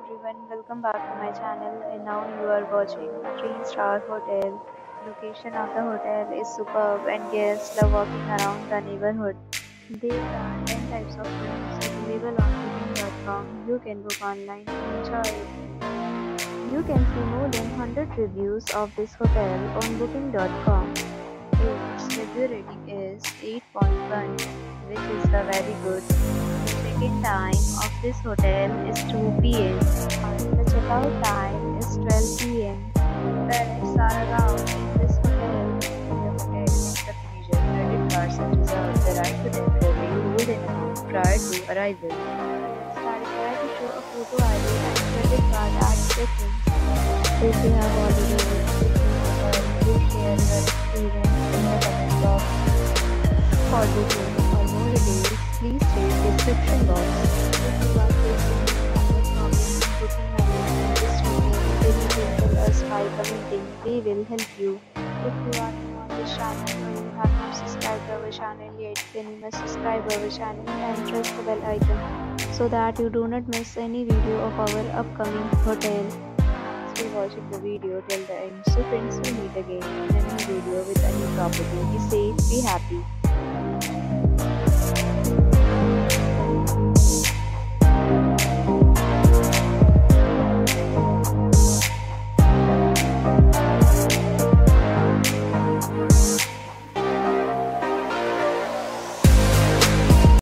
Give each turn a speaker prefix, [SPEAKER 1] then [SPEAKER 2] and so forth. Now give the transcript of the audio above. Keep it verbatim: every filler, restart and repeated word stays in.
[SPEAKER 1] everyone, welcome back to my channel. And now you are watching a three star hotel. Location of the hotel is superb and guests love walking around the neighborhood. There are ten types of rooms available on booking dot com. You can book online and enjoy it. You can see more than one hundred reviews of this hotel on booking dot com. Its review rating is eight point one, which is the very good. Check-in time of this hotel is two p m The checkout time is twelve p m Pets are allowed in this hotel. The hotel accepts major credit cards and reserves the right to temporarily hold an amount prior to arrival. Guests are required to show a photo I D and credit card at check-in. If you have already visited this hotel, please share your experience in the comment box. For details or more details, please check description box. If you are facing any problem booking a room in this hotel, then you can tell us by commenting. We will help you. If you are new on this channel or you have not subscribed our channel yet, then you must subscribe our channel and press the bell icon so that you do not miss any video of our upcoming hotel. Thanks for watching the video till the end. So friends, we meet again in a new video with a new property. Be safe, be happy.